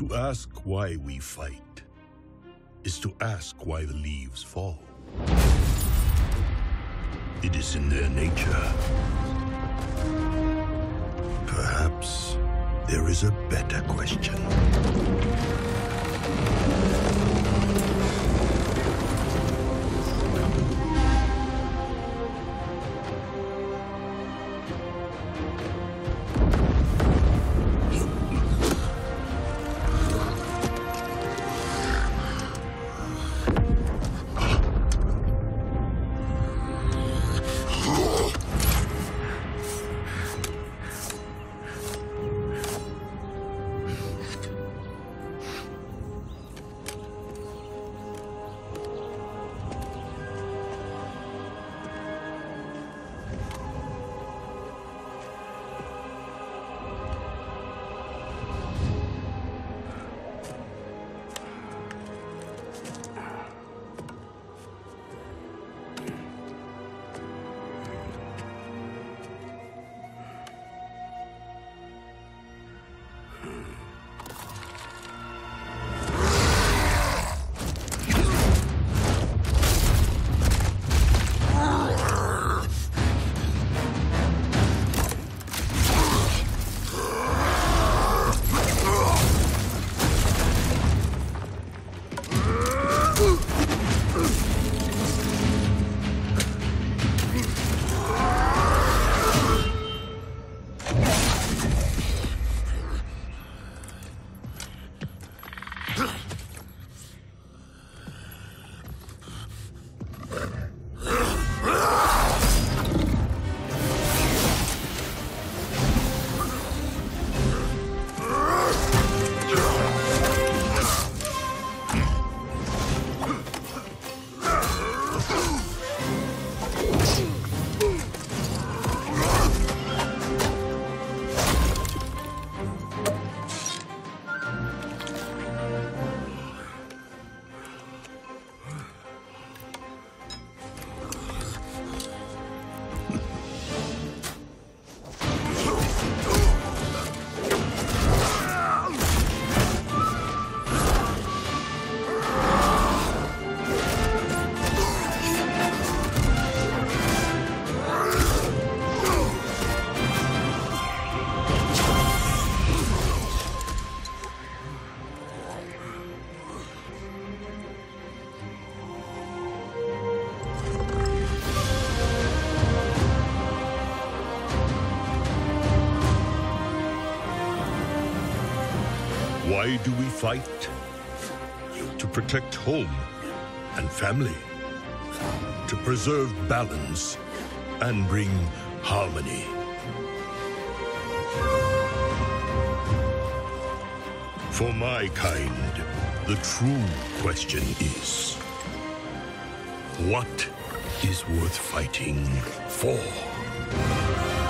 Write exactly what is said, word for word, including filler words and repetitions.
To ask why we fight is to ask why the leaves fall. It is in their nature. Perhaps there is a better question. Why do we fight? To protect home and family. To preserve balance and bring harmony. For my kind, the true question is, what is worth fighting for?